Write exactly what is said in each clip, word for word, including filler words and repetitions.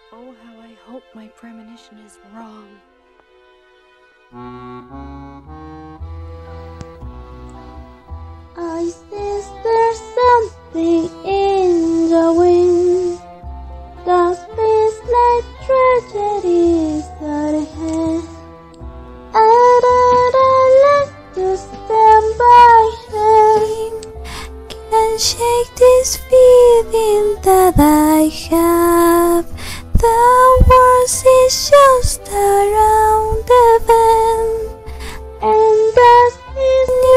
Oh, how I hope my premonition is wrong. I sense there's something in the wind that feels like tragedies at hand. And I'd like to stand by him. Can't shake this feeling that I have. The world is just around the bend, and as he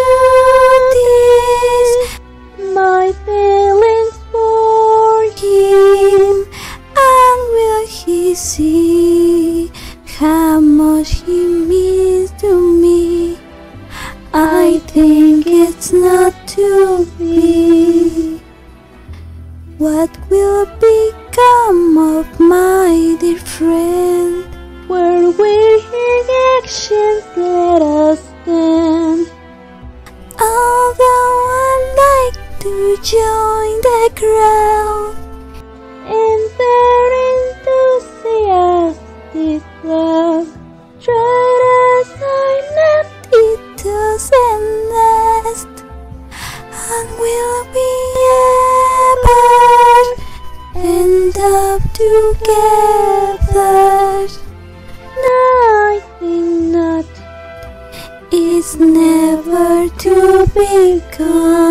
notice my feelings for him, and will he see how much he means to me? I think it's not to be. What will become of my dear friend? Where will his actions let us stand? Although I like to join the crowd in their enthusiastic love, tried as I left it doesn't last, and will we ever end up together? No, I think not. It's never to become.